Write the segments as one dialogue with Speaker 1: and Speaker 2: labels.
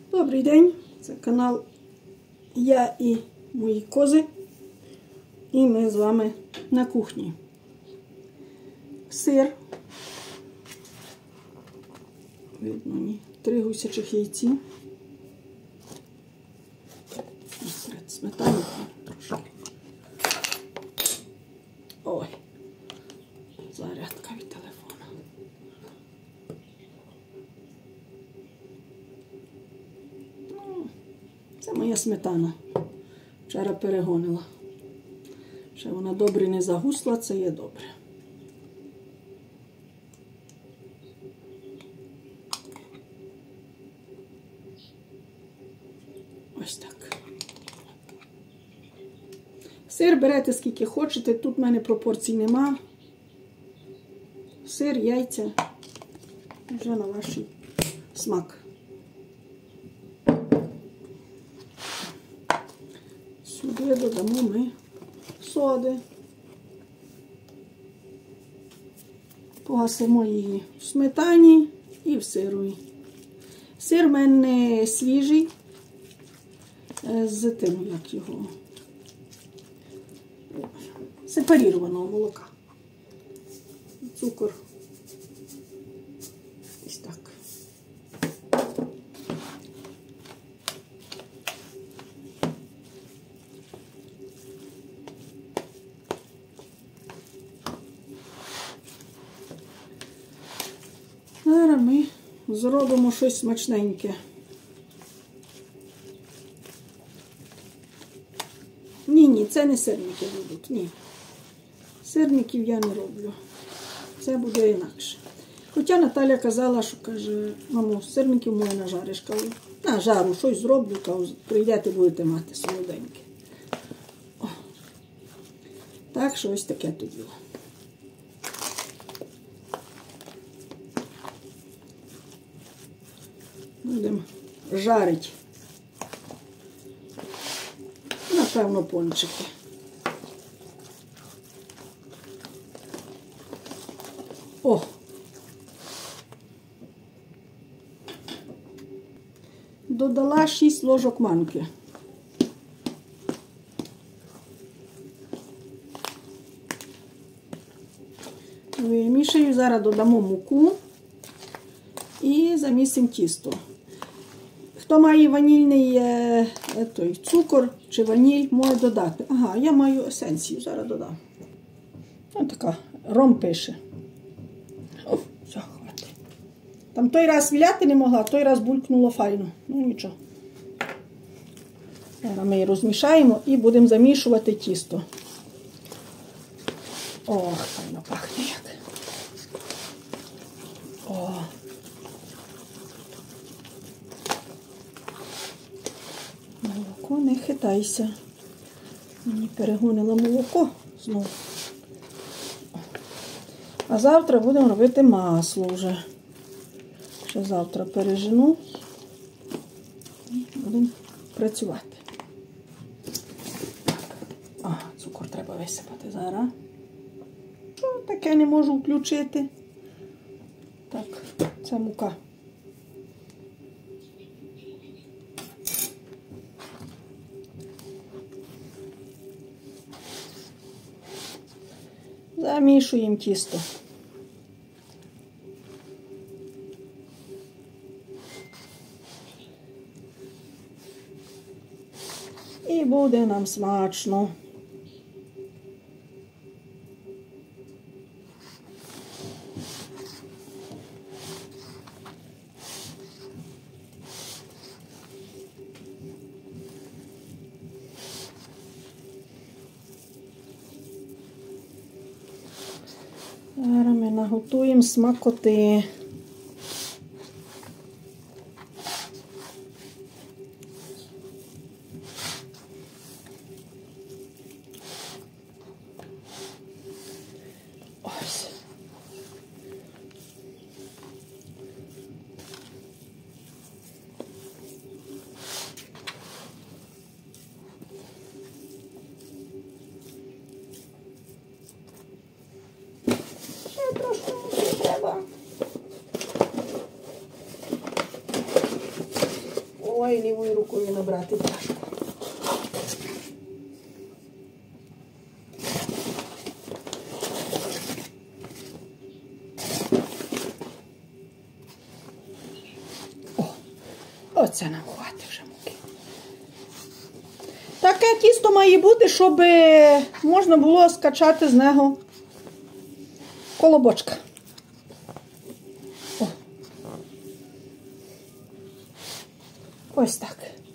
Speaker 1: Добрий день, це канал Я і мої кози. І ми з вами на кухні. Сир. Видно, ні. 3 гусячих яйці. Сметану трошки. Ой, зарядка від телефона. Це моя сметана. Вчора перегонила. Ще вона добре не загусла, це є добре. Ось так. Сир берете скільки хочете, тут в мене пропорцій нема. Сир, яйця, вже на ваш смак. Сюди додамо ми соди. Погасимо її в сметані і в сирові. Сир в мене свіжий, з тим, як його, сепарірованого молока. Цукор. Ось так. Зараз ми зробимо щось смачненьке. Ні, це не сирники будуть, ні. Сирників я не роблю. Це буде інакше. Хоча Наталя казала, що, каже, мамо, сирників моє нажариш. Кажу, на жару, щось зроблю, кажу, прийдете, будете мати солоденьке. О. Так що ось таке тут було. Будемо жарити. Напевно, пончики. О! Додала 6 ложок манки. Вимішаю, зараз додамо муку і замісимо тісто. Хто має ванільний цукор чи ваніль, може додати. Ага, я маю есенцію, зараз додам. Ось така, ром пише. О, все, хватить. Там той раз віляти не могла, той раз булькнуло файно. Ну нічого. Зараз ми її розмішаємо і будемо замішувати тісто. Ох, файно пахне як. О. Молоко, не хитайся. Мені перегонило молоко знову. А завтра будемо робити масло вже. Ще завтра пережену і будемо працювати. Цукор треба висипати зараз. Що таке не можу включити? Так, це мука. Замішуємо тісто. І буде нам смачно. Зараз ми наготуємо смакоти. Ось. Ще трошки треба. маю лівою рукою набрати тяжко. Оце нам хватить вже муки. Таке тісто має бути, щоб можна було скачати з нього колобочка. О. Ось так.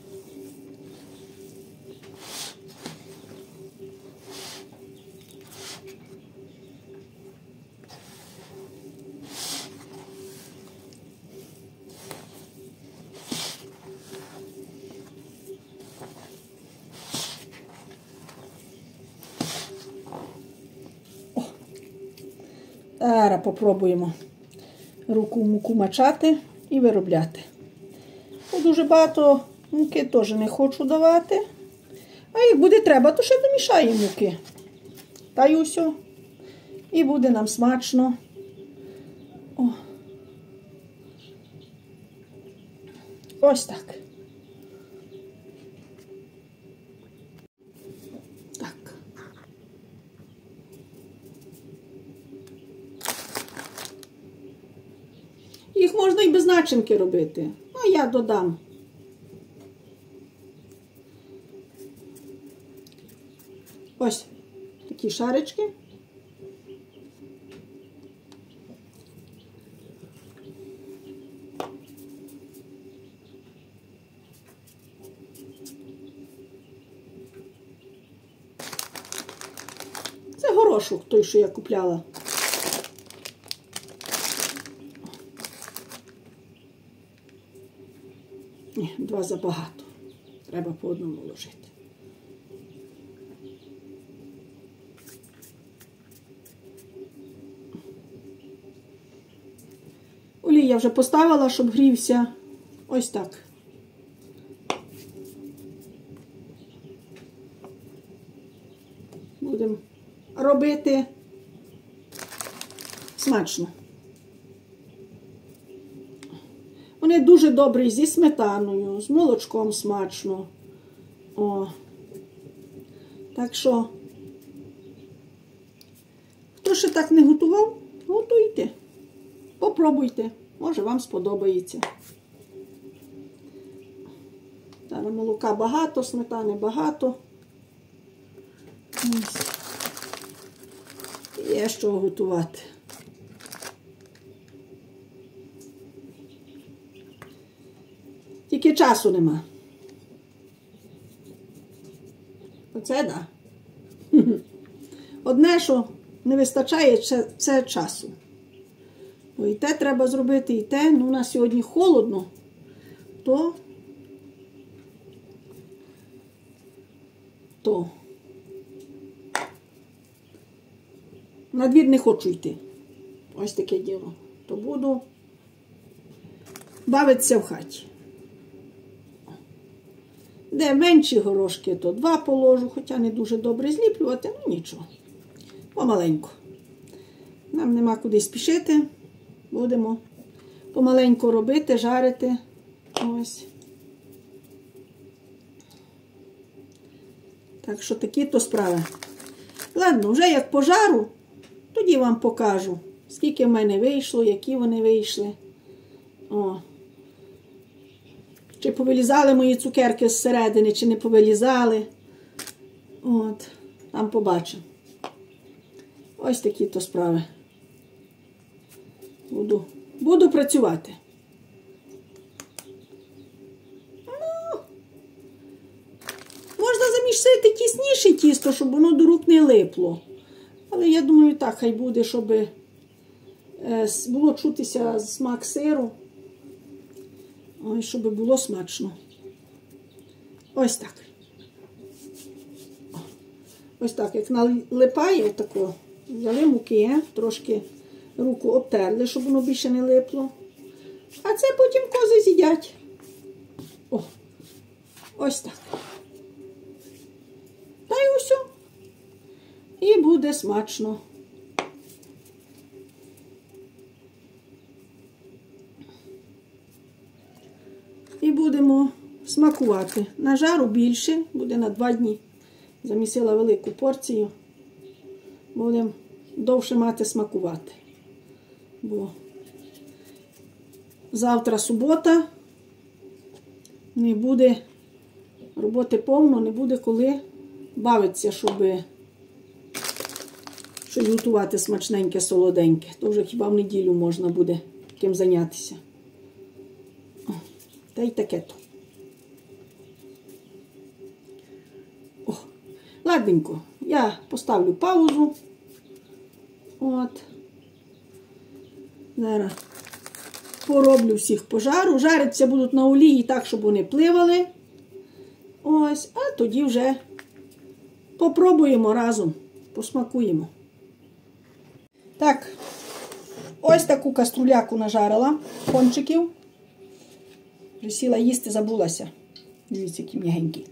Speaker 1: Зараз попробуємо руку в муку мачати і виробляти. Дуже багато муки теж не хочу давати. А як буде треба, то ще домішаємо муки. Та й усе. І буде нам смачно. О. Ось так. Їх можна і без начинки робити. А я додам. Ось такі шарички. Це горошок той, що я купляла. Ні, два забагато. Треба по одному ложити. Олій я вже поставила, щоб грівся. Ось так. Будемо робити смачно. Вони дуже добрі зі сметаною, з молочком смачно. О. Так що, хто ще так не готував, готуйте. Попробуйте. Може, вам сподобається. Зараз молока багато, сметани багато. Ось. Є що готувати. Тільки часу нема. Оце да. Одне, що не вистачає, це часу. Бо і те треба зробити, і те. Ну, у нас сьогодні холодно, то на двір не хочу йти. Ось таке діло. То буду бавитися в хаті. Де менші горошки, то 2 положу, хоча не дуже добре зліплювати, ну нічого. Помаленьку. Нам нема куди спішити. Будемо помаленьку робити, жарити. Ось. Так що такі-то справи. Ладно, вже як пожару, тоді вам покажу, скільки в мене вийшло, які вони вийшли. О. Чи повилізали мої цукерки зсередини, чи не повилізали. От, там побачимо. Ось такі-то справи. Буду працювати. Ну, можна замісити тісніше тісто, щоб воно до рук не липло. Але я думаю, так, хай буде, щоб було чутися смак сиру. Ой, щоб було смачно. Ось так. Ось так, як налипає, отако, взяли муки, трошки руку обтерли, щоб воно більше не липло. А це потім кози з'їдять. О, ось так. Та й усе. І буде смачно. І будемо смакувати. На жару більше, буде на 2 дні. Замісила велику порцію. Будемо довше мати смакувати. Бо завтра субота, не буде роботи повно, не буде коли бавитися, щоб щось готувати смачненьке, солоденьке. То вже хіба в неділю можна буде ким зайнятися. Та й таке то. О, ладненько, я поставлю паузу. От. Зараз пороблю всіх пожару. Жариться будуть на олії так, щоб вони пливали. Ось, а тоді вже попробуємо разом, посмакуємо. Так, ось таку каструляку нажарила, пончиків. Присіла їсти, забулася. Дивіться, які м'ягенькі.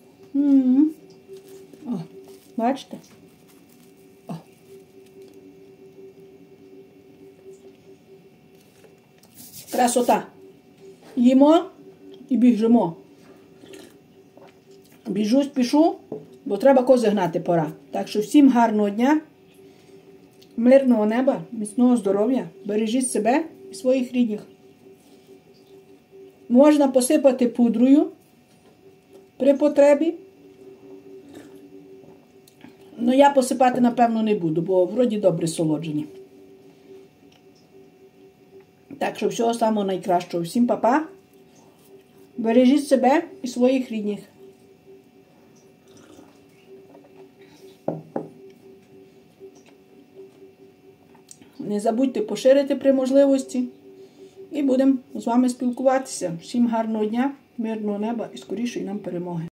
Speaker 1: О, бачите? О. Красота. Їмо і біжимо. Біжу, спішу, бо треба кози гнати пора. Так що всім гарного дня, мирного неба, міцного здоров'я, бережіть себе і своїх рідних. Можна посипати пудрою при потребі. Ну, я посипати, напевно, не буду, бо вроді добре солоджені. Так що всього самого найкращого. Всім па-па. Бережіть себе і своїх рідних. Не забудьте поширити при можливості. І будемо з вами спілкуватися. Всім гарного дня, мирного неба і скорішої нам перемоги.